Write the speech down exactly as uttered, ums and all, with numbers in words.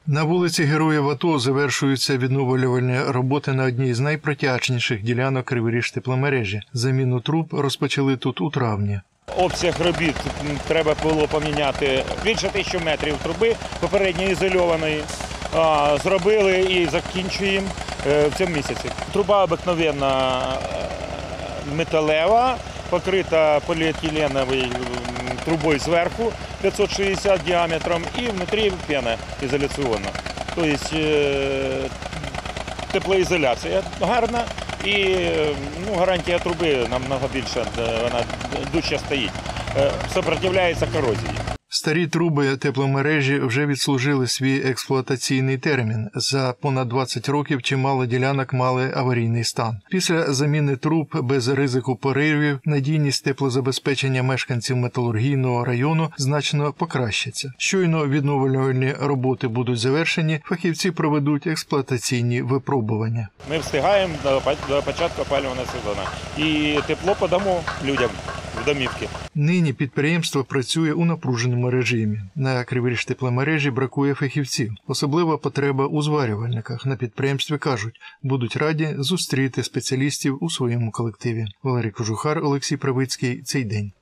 На вулиці Героїв АТО завершуються відновлювальні роботи на одній з найпротяжніших ділянок Криворіжтепломережі. Заміну труб розпочали тут у травні. Обсяг робіт треба було поміняти більше тисячі метрів труби попередньо ізольованої. Зробили і закінчуємо в цьому місяці. Труба обикновенна металева, покрита поліетиленовою трубою зверху п'ятсот шістдесят діаметром і внутрі пена ізоляційна. Тобто теплоізоляція гарна і ну, гарантія труби намного більша, вона дужче стоїть, сопротивляється корозії. Старі труби тепломережі вже відслужили свій експлуатаційний термін. За понад двадцять років чимало ділянок мали аварійний стан. Після заміни труб без ризику поривів надійність теплозабезпечення мешканців металургійного району значно покращиться. Щойно відновлювальні роботи будуть завершені, фахівці проведуть експлуатаційні випробування. Ми встигаємо до початку опалювального сезону і тепло подамо людям в домівки. Нині підприємство працює у напруженому режимі. На Криворіжтепломережі бракує фахівців. Особлива потреба у зварювальниках. На підприємстві кажуть, будуть раді зустріти спеціалістів у своєму колективі. Валерій Кожухар, Олексій Правицький. Цей день.